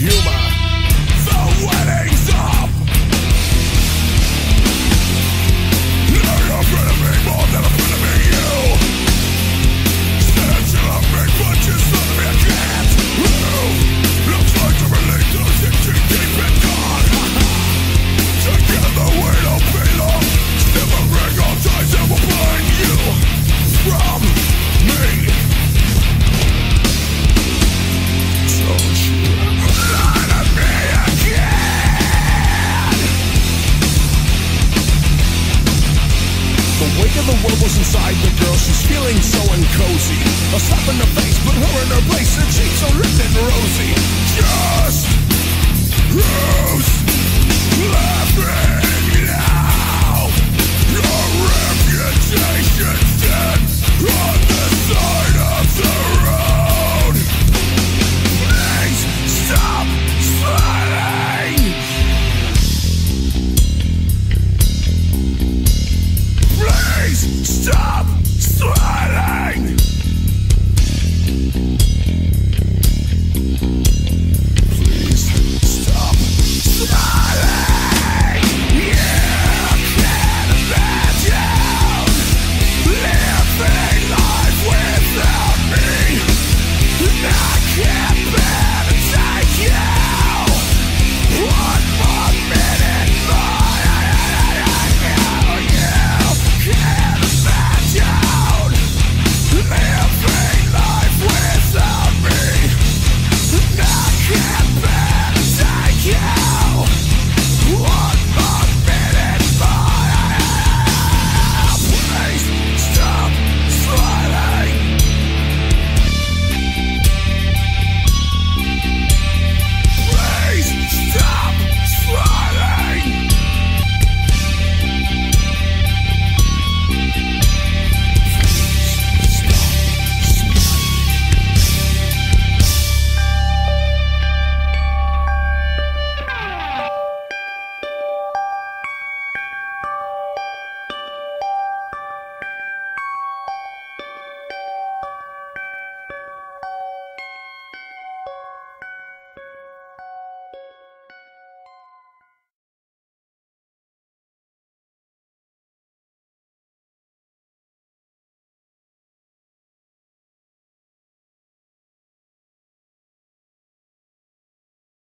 humor. The wedding's up. You're a friend of me more than a friend of me, you. Said you love me, but you son of me, I can't move. Looks like you're really losing deep in God. Together we don't belong. Shivering all ties that will bind you from me. Don't you lie to me again. The weight of the world was inside the girl. She's feeling so uncozy. A slap in the face put her in her place. Her cheeks are ripped and rosy. She